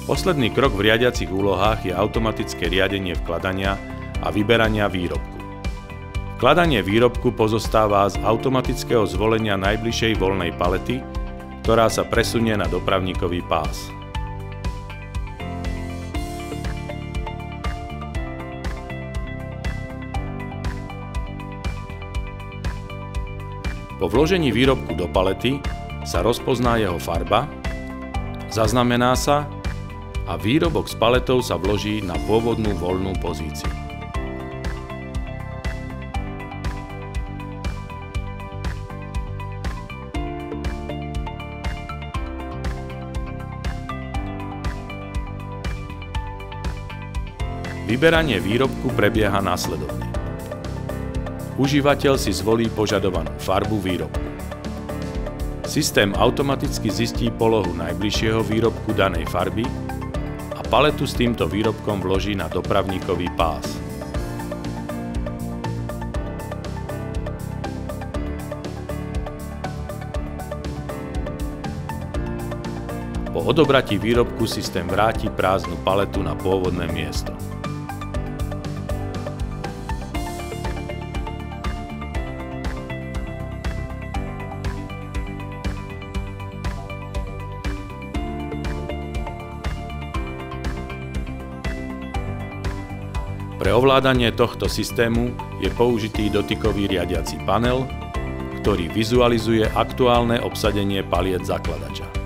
Posledný krok v riadiacich úlohách je automatické riadenie vkladania a vyberania výrobku. Vkladanie výrobku pozostáva z automatického zvolenia najbližšej voľnej palety, ktorá sa presunie na dopravníkový pás. Po vložení výrobku do palety sa rozpozná jeho farba, zaznamená sa a výrobok s paletou sa vloží na pôvodnú voľnú pozíciu. Vyberanie výrobku prebieha následovne. Užívateľ si zvolí požadovanú farbu výrobku. Systém automaticky zistí polohu najbližšieho výrobku danej farby a paletu s týmto výrobkom vloží na dopravníkový pás. Po odobratí výrobku systém vráti prázdnu paletu na pôvodné miesto. Pre ovládanie tohto systému je použitý dotykový riadiaci panel, ktorý vizualizuje aktuálne obsadenie paliet zakladača.